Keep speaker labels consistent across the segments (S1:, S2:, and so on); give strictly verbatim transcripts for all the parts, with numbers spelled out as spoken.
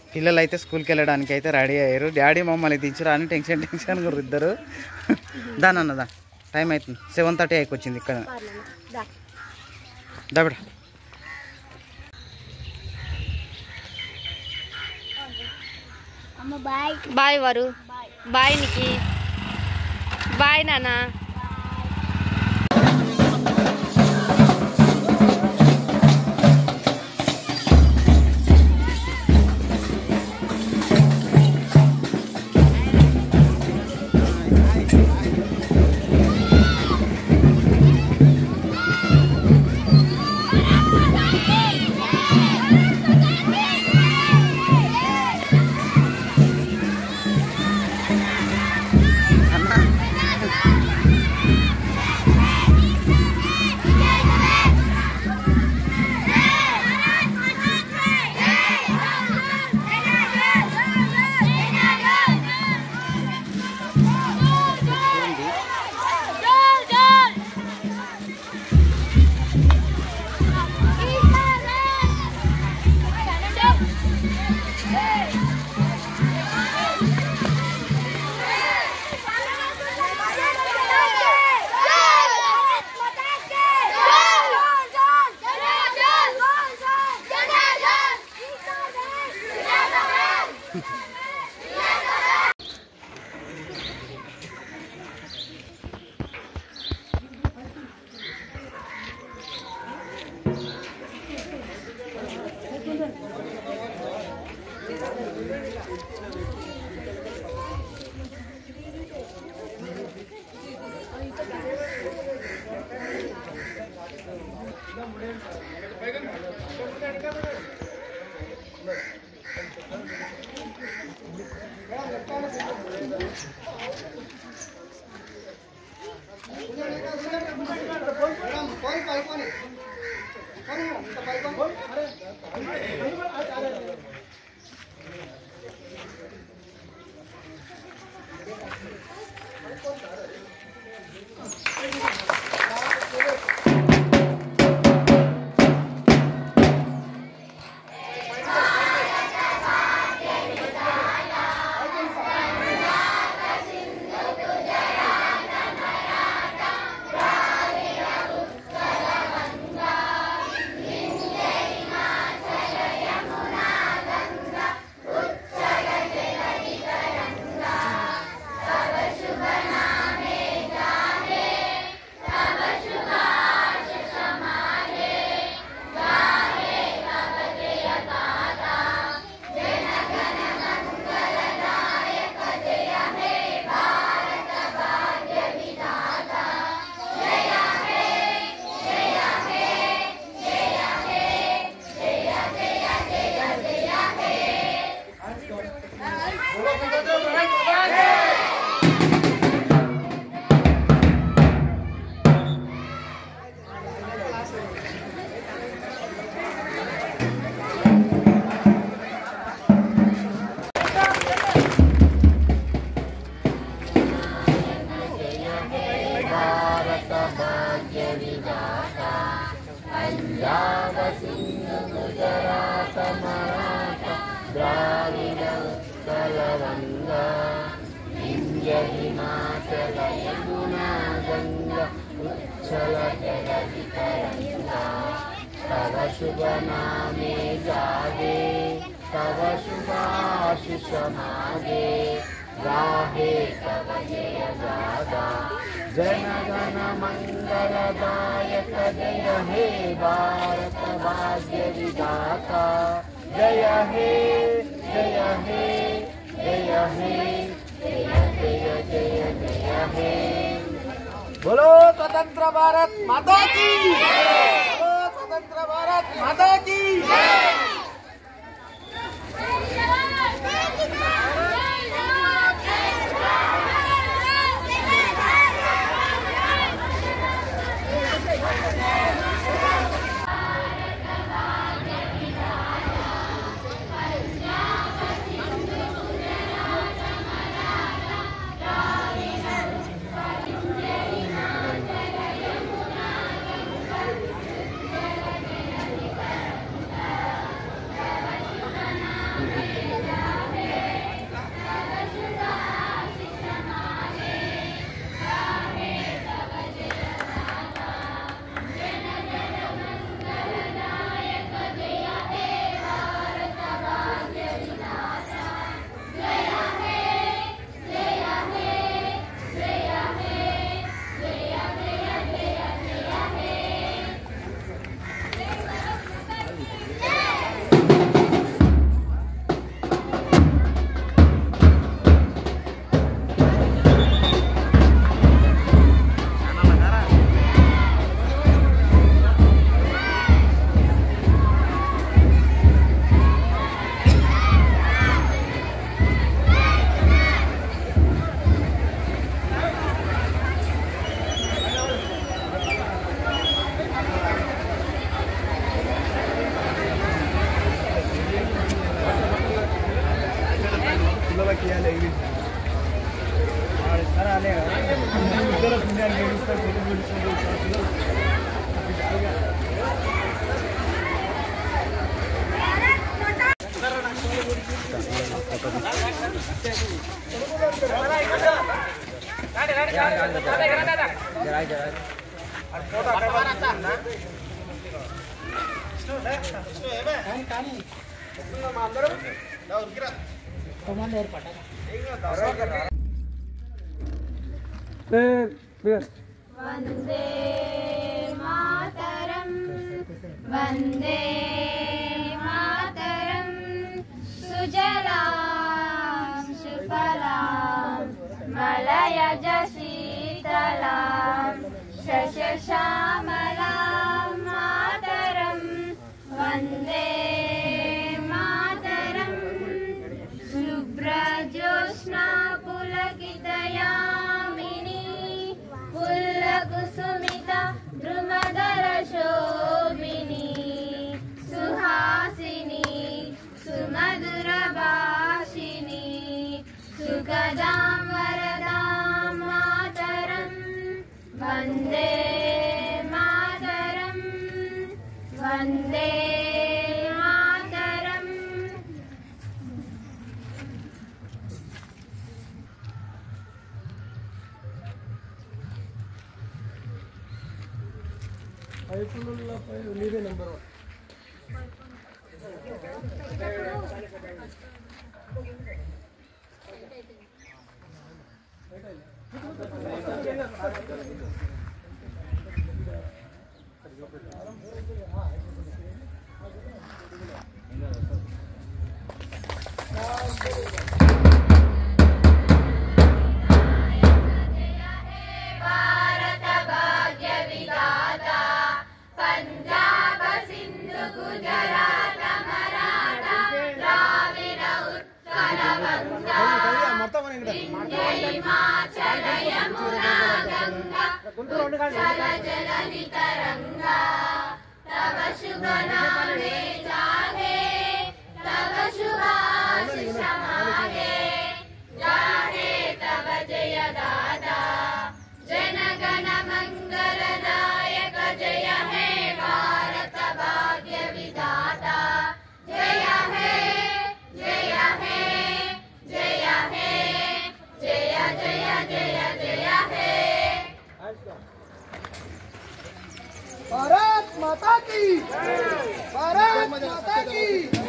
S1: పిల్లలు అయితే స్కూల్కి వెళ్ళడానికి అయితే రెడీ అయ్యారు. డాడీ మమ్మల్ని దించరా అని టెన్షన్ టెన్షన్ కూడా ఇద్దరు. దాని అన్నదా టైం అవుతుంది, సెవెన్ థర్టీ అయిపోయింది ఇక్కడ. దాబడ
S2: బాయ్ వారు, బాయ్ నికి, బాయ్ నానా.
S1: शुभ नामे जागे तव शुभाशिष मागे गाहे तव जय गादा जन गण मंगलदायक जय हे भारत भाग्य विधाता जय हे जय हे जय हे जय जय जय हे। बोलो स्वतंत्र भारत माता की, बोलो स्वतंत्र भारत माता की।
S2: వందే మాతరం వందే మాతరం సుజలాం సుఫలాం మలయజ శీతలాం శశశ్యామలాం మాతరం వందే మాతరం శుభ్రజ్యోత్స్నా పులకితయామిని పుల్లకుసుమిత ద్రుమదర శోభిని సుహాసిని సుమధుర భాషిని సుఖదాం వరదాం మాతరం వందే మాతరం వందే మాతరం.
S3: నీదే నెంబర్ जनगण मंगल नायक जय हे भारत भाग्य विधाता जय हे जय हे जय हे जय जय जय जय हे. भारत माता की भारत माता की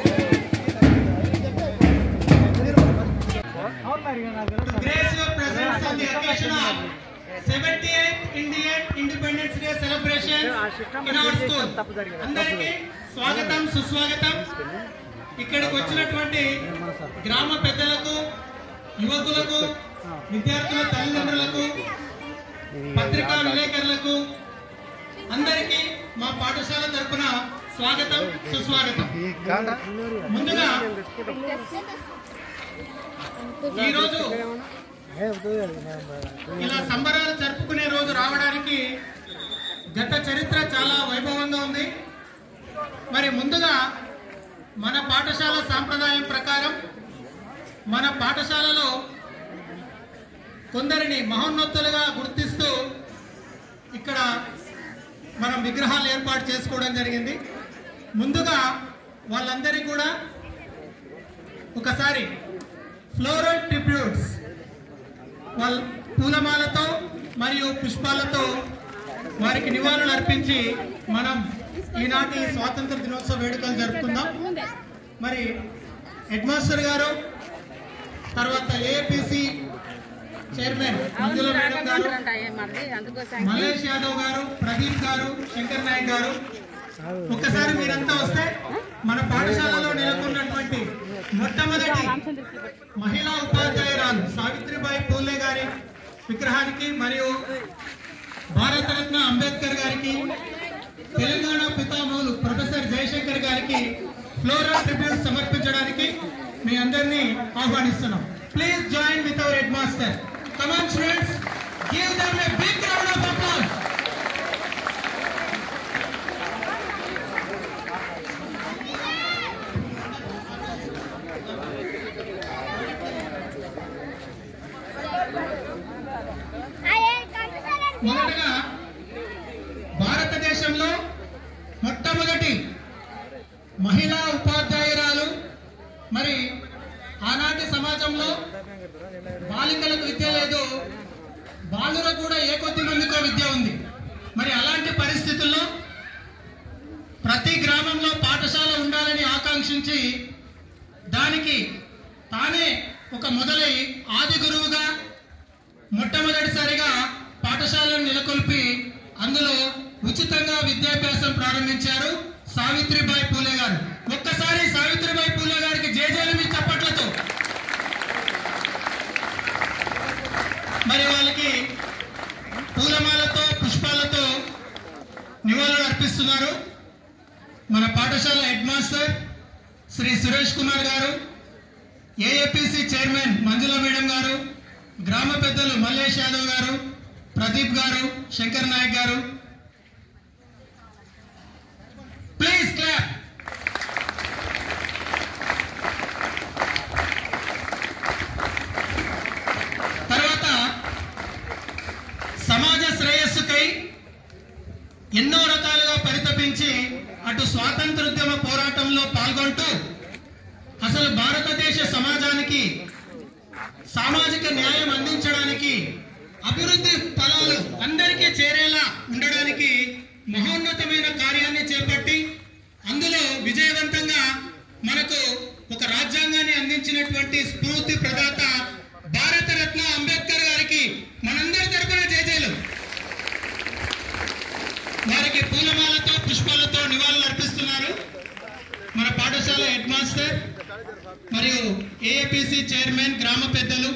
S4: Grace your presence on the occasion of seventieth Indian Independence Day celebration in our school. అందరికీ స్వాగతం సుస్వాగతం. ఇక్కడికి వచ్చినటువంటి గ్రామ పెద్దలకు, యువకులకు, విద్యార్థుల తల్లిదండ్రులకు, పత్రికా విలేకరులకు అందరికీ మా పాఠశాల తరపున స్వాగతం సుస్వాగతం. ముందుగా ఈరోజు ఇలా సంబరాలు జరుపుకునే రోజు రావడానికి గత చరిత్ర చాలా వైభవంగా ఉంది. మరి ముందుగా మన పాఠశాల సాంప్రదాయం ప్రకారం మన పాఠశాలలో కొందరిని మహోన్నతులుగా గుర్తిస్తూ ఇక్కడ మనం విగ్రహాలు ఏర్పాటు చేసుకోవడం జరిగింది. ముందుగా వాళ్ళందరికీ కూడా ఒకసారి ఫ్లోరల్ ట్రిబ్యూట్స్ వాళ్ళ పూలమాలతో మరియు పుష్పాలతో వారికి నివాళులు అర్పించి మనం ఈనాటి స్వాతంత్ర దినోత్సవ వేడుకలు జరుపుకుందాం. మరి హెడ్ మాస్టర్ గారు, తర్వాత ఏపీసీ చైర్మన్ మంజుల మేడం గారు, మల్లేష్ యాదవ్ గారు, ప్రదీప్ గారు, శంకర్ నాయక్ గారు, ఒక్కసారి మీరంతా వస్తే మన పాఠశాలలో నెలకొన్నటువంటి మొట్టమొదటి మహిళా ఉపాధ్యాయురాలు సావిత్రిబాయి పూలే గారి విగ్రహానికి మరియు భారతరత్న అంబేద్కర్ గారికి, తెలంగాణ పితామహులు ప్రొఫెసర్ జయశంకర్ గారికి ఫ్లోరల్ ట్రిబ్యూట్ సమర్పించడానికి మీ అందరినీ ఆహ్వానిస్తున్నాం. Please join with our head master. Come on students, give them a big round of applause. మొదటగా భారతదేశంలో మొట్టమొదటి మహిళా ఉపాధ్యాయురాలు, మరి ఆనాటి సమాజంలో బాలికలకు విద్య లేదు, బాలురకు కూడా ఏ కొద్ది మందికో విద్య ఉంది. మరి అలాంటి పరిస్థితుల్లో ప్రతి గ్రామంలో పాఠశాల ఉండాలని ఆకాంక్షించి దానికి తానే ఒక మొదలై ఆది గురువుగా మొట్టమొదటిసారిగా పాఠశాలను నెలకొల్పి అందులో ఉచితంగా విద్యాభ్యాసం ప్రారంభించారు సావిత్రిబాయి పూలే గారు. ఒక్కసారి సావిత్రిబాయి పూలే గారికి జేజేలు మీ చప్పట్లతో. మరి వాళ్ళకి పూలమాలతో పుష్పాలతో నివాళులు అర్పిస్తున్నారు మన పాఠశాల హెడ్ మాస్టర్ శ్రీ సురేష్ కుమార్ గారు, ఏఏపీసీ చైర్మన్ మంజుల మేడం గారు, గ్రామ పెద్దలు మల్లేష్ యాదవ్ గారు, ప్రదీప్ గారు, శంకర్ నాయక్ గారు. Please clap. తర్వాత సమాజ శ్రేయస్సుకై ఎన్నో రకాలుగా పరితపించి అటు స్వాతంత్రోద్యమ పోరాటంలో పాల్గొంటూ అసలు భారతదేశ సమాజానికి సామాజిక న్యాయం అందించడానికి, అభివృద్ధి ఫలాలు అందరికీ చేరేలా ఉండడానికి మహోన్నతమైన కార్యాన్ని చేపట్టి అందులో విజయవంతంగా మనకు ఒక రాజ్యాంగాన్ని అందించినటువంటి స్ఫూర్తి ప్రదాత భారతరత్న అంబేద్కర్ గారికి మనందరి తరపున జేజేలు. వారికి పూలమాలతో పుష్పాలతో నివాళులు అర్పిస్తున్నారు మన పాఠశాల హెడ్ మాస్టర్ మరియు ఏఏపీసీ చైర్మన్, గ్రామ పెద్దలు.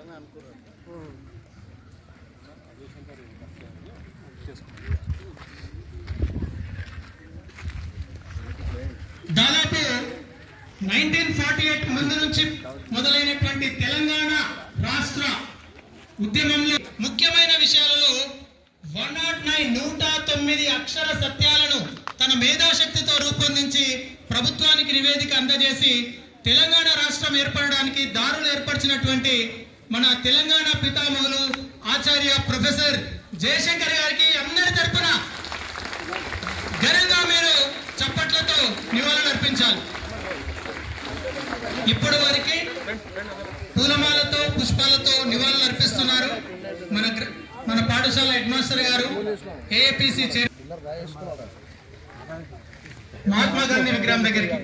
S4: దాదాపు నైన్టీన్ ఫార్టీ ఎయిట్ ముందు నుంచి మొదలైనటువంటి తెలంగాణ రాష్ట్ర ఉద్యమంలో ముఖ్యమైన విషయాలలో వన్ నాట్ నైన్ నూట తొమ్మిది అక్షర సత్యాలను తన మేధాశక్తితో రూపొందించి ప్రభుత్వానికి నివేదిక అందజేసి తెలంగాణ రాష్ట్రం ఏర్పడడానికి దారులు ఏర్పరిచినటువంటి మన తెలంగాణ పితామహులు ఆచార్య ప్రొఫెసర్ జయశంకర్ గారికి అందరి తరపున ఘనంగా మీరు చప్పట్లతో నివాళులు అర్పించాలి. ఇప్పుడు వారికి పూలమాలతో పుష్పాలతో నివాళులు అర్పిస్తున్నారు మన మన పాఠశాల హెడ్ మాస్టర్ గారు, ఏఏపీసీ చైర్మన్. మహాత్మా గాంధీ విగ్రహం దగ్గరికి.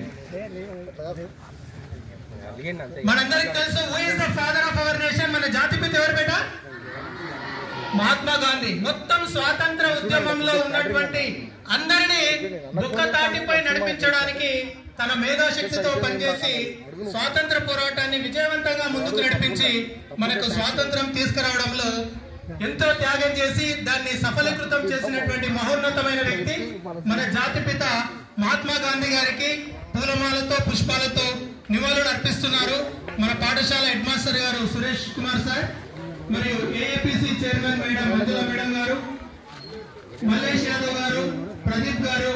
S4: మనందరికి తెలుసు who is the father of our nation. మన జాతిపిత ఎవరు బేట? మహాత్మా గాంధీ. మొత్తం స్వాతంత్ర ఉద్యమంలో ఉన్నటువంటి అందరినీ దుఃఖ తాటిపై నడిపించడానికి తన మేధాశక్తితో పనిచేసి స్వాతంత్ర పోరాటాన్ని విజయవంతంగా ముందుకు నడిపించి మనకు స్వాతంత్రం తీసుకురావడంలో ఎంతో త్యాగం చేసి దాన్ని సఫలీకృతం చేసినటువంటి మహోన్నతమైన వ్యక్తి మన జాతిపిత మహాత్మా గాంధీ గారికి పూలమాలతో పుష్పాలతో నివాళులు అర్పిస్తున్నారు మన పాఠశాల హెడ్ మాస్టర్ గారు సురేష్ కుమార్ సార్, మరియు AAPC chairman madam Manjula madam గారు, మల్లేష్ యాదవ్ గారు, ప్రదీప్ గారు.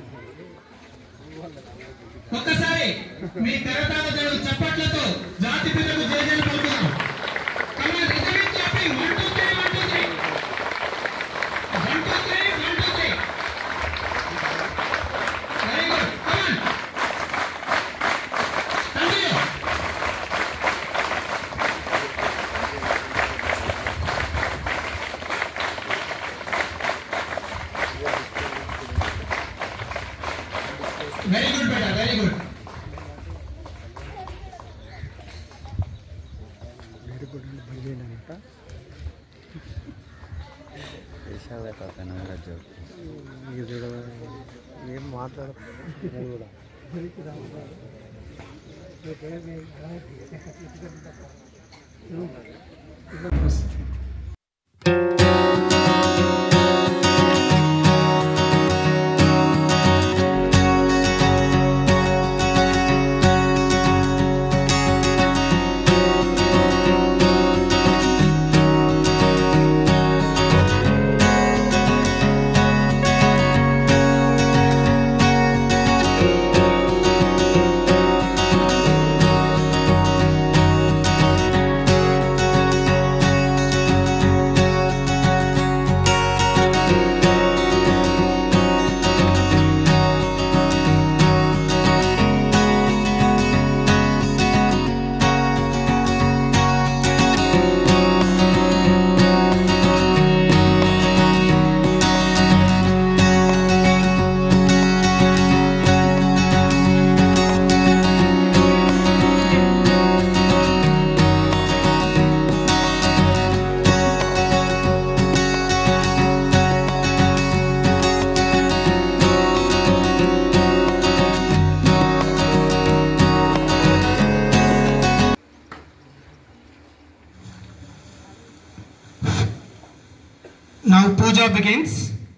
S4: ఒక్కసారి మీ కరతాళ చప్పట్లతో జాతిపితకు జయజయలు పలుకుదాం. వెరీ గుడ్ బేటా, వెరీ గుడ్.
S3: ఏం మాట్లాడుతున్నా కూడా
S4: Now puja begins.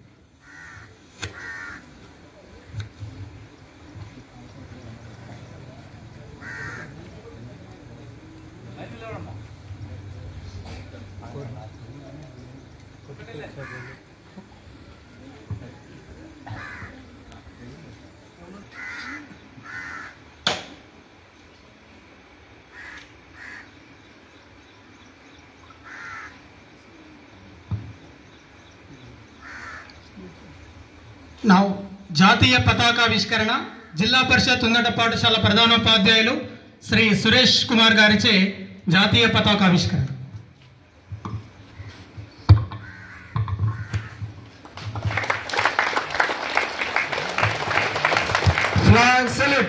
S4: Now జాతీయ పతాకావిష్కరణ జిల్లా పరిషత్ ఉన్నత పాఠశాల ప్రధానోపాధ్యాయులు శ్రీ సురేష్ కుమార్ గారిచే జాతీయ పతాకావిష్కరణ. Flag salute.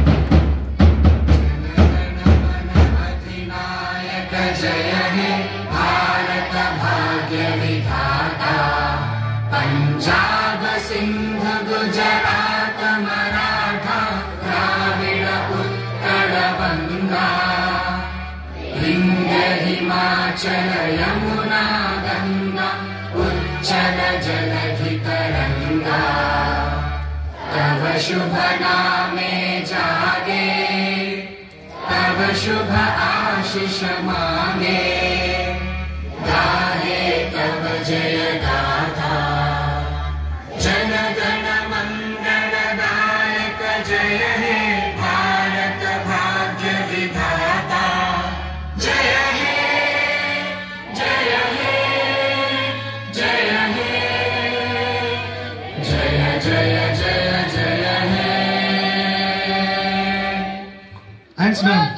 S5: पंजाब सिंध गुजरात मराठा द्राविड उत्कल बंगा विंध्य हिमाचल यमुना गंगा उच्चल जलधि तरंगा तव शुभ नामे जागे तव शुभ आशीष मांगे गाहे तव जय गाथा जन गण मंगलदायक जय हे भारत भाग्य विधाता जय हे जय हे जय हे जय जय जय जय हे.
S4: Hands down.